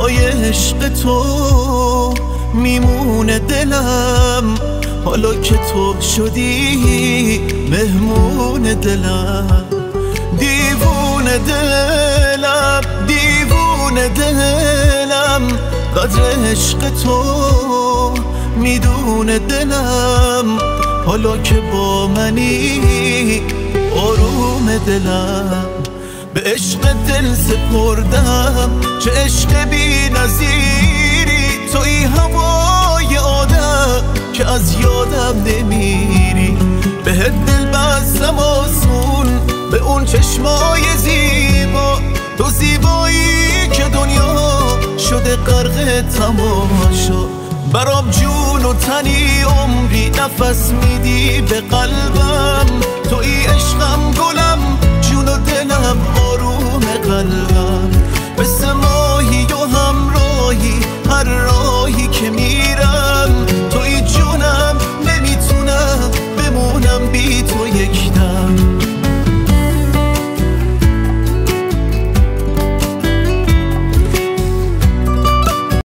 پای عشق تو میمونه دلم، حالا که تو شدی مهمون دلم. دیوونه دلم، دیوونه دلم، قدر عشق تو میدونه دلم، حالا که با منی آروم دلم. به عشق دل سپردم، چه عشق بی نظیری، توی هوای آدم که از یادم نمیری. بهت دل بستم آسون، به اون چشمای زیبا، تو زیبایی که دنیا شده غرق تماشا. برام جون و تنی عمری نفس میدی به قلبم، توی عشق